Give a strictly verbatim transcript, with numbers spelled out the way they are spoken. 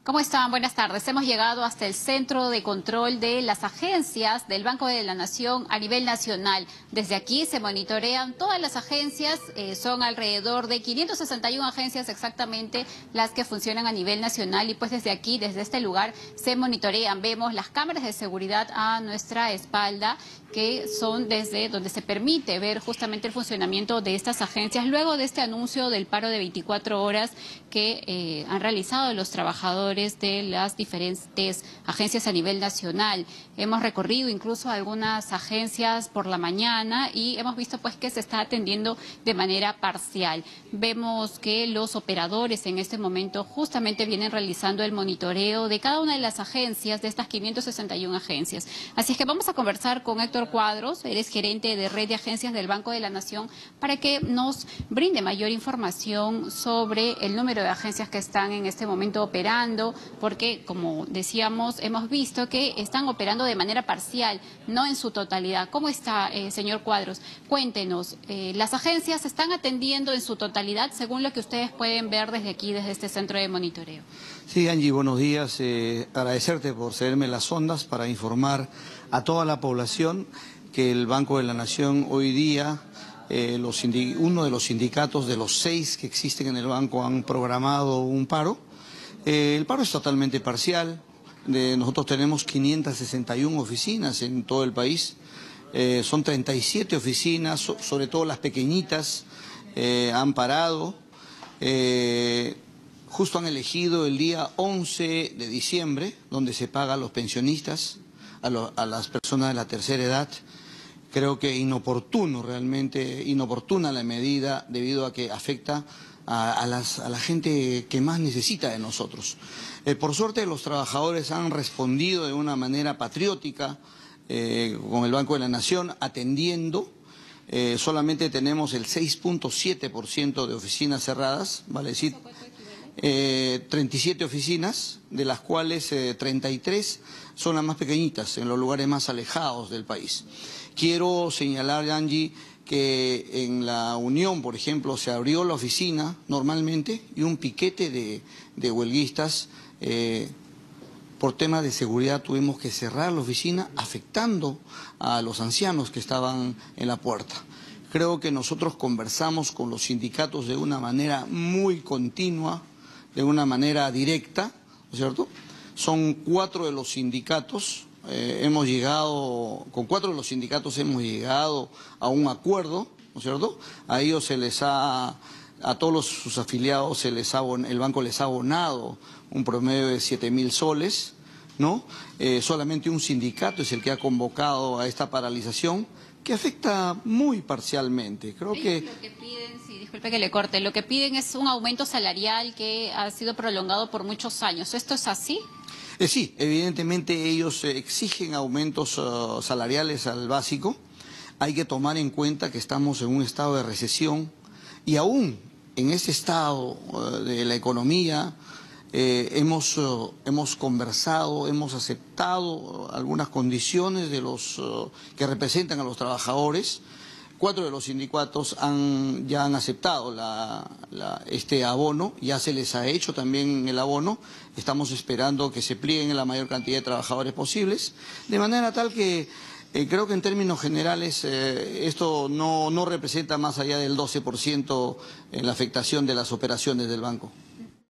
¿Cómo están? Buenas tardes. Hemos llegado hasta el centro de control de las agencias del Banco de la Nación a nivel nacional. Desde aquí se monitorean todas las agencias, eh, son alrededor de quinientas sesenta y una agencias exactamente las que funcionan a nivel nacional y pues desde aquí, desde este lugar, se monitorean. Vemos las cámaras de seguridad a nuestra espalda, que son desde donde se permite ver justamente el funcionamiento de estas agencias luego de este anuncio del paro de veinticuatro horas que eh, han realizado los trabajadores de las diferentes agencias a nivel nacional. Hemos recorrido incluso algunas agencias por la mañana y hemos visto pues que se está atendiendo de manera parcial. Vemos que los operadores en este momento justamente vienen realizando el monitoreo de cada una de las agencias, de estas quinientas sesenta y una agencias. Así es que vamos a conversar con Héctor Cuadros, eres gerente de Red de Agencias del Banco de la Nación, para que nos brinde mayor información sobre el número de agencias que están en este momento operando, porque, como decíamos, hemos visto que están operando de manera parcial, no en su totalidad. ¿Cómo está, eh, señor Cuadros? Cuéntenos, eh, ¿las agencias se están atendiendo en su totalidad según lo que ustedes pueden ver desde aquí, desde este centro de monitoreo? Sí, Angie, buenos días. Eh, agradecerte por cederme las ondas para informar a toda la población que el Banco de la Nación hoy día, eh, los uno de los sindicatos de los seis que existen en el banco han programado un paro. Eh, el paro es totalmente parcial. De, nosotros tenemos quinientas sesenta y una oficinas en todo el país. Eh, son treinta y siete oficinas, so, sobre todo las pequeñitas, eh, han parado. Eh, justo han elegido el día once de diciembre, donde se paga a los pensionistas, a, lo, a las personas de la tercera edad. Creo que inoportuno, realmente inoportuna la medida debido a que afecta a, a, las, a la gente que más necesita de nosotros. Eh, por suerte los trabajadores han respondido de una manera patriótica eh, con el Banco de la Nación atendiendo. Eh, solamente tenemos el seis punto siete por ciento de oficinas cerradas, vale decir, eh, treinta y siete oficinas, de las cuales eh, treinta y tres son las más pequeñitas, en los lugares más alejados del país. Quiero señalar, Angie, que en la Unión, por ejemplo, se abrió la oficina normalmente y un piquete de, de huelguistas, eh, por temas de seguridad tuvimos que cerrar la oficina, afectando a los ancianos que estaban en la puerta. Creo que nosotros conversamos con los sindicatos de una manera muy continua, de una manera directa, ¿no es cierto? Son cuatro de los sindicatos. Eh, hemos llegado, con cuatro de los sindicatos hemos llegado a un acuerdo, ¿no es cierto? A ellos se les ha, a todos los, sus afiliados, se les ha, el banco les ha abonado un promedio de siete mil soles, ¿no? Eh, solamente un sindicato es el que ha convocado a esta paralización, que afecta muy parcialmente. Creo que... Lo que piden, sí, disculpe que le corte, lo que piden es un aumento salarial que ha sido prolongado por muchos años. ¿Esto es así? Eh, sí, evidentemente ellos eh, exigen aumentos uh, salariales al básico. Hay que tomar en cuenta que estamos en un estado de recesión y aún en ese estado uh, de la economía eh, hemos, uh, hemos conversado, hemos aceptado uh, algunas condiciones de los uh, que representan a los trabajadores. Cuatro de los sindicatos han, ya han aceptado la, la, este abono, ya se les ha hecho también el abono. Estamos esperando que se plieguen la mayor cantidad de trabajadores posibles, de manera tal que eh, creo que en términos generales eh, esto no, no representa más allá del doce por ciento en la afectación de las operaciones del banco.